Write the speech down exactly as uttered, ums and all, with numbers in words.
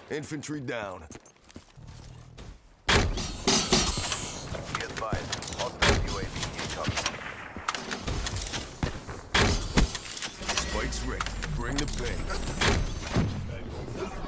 Infantry down. Be advised, hostile U A V incoming. Spike's ready. Bring the pain.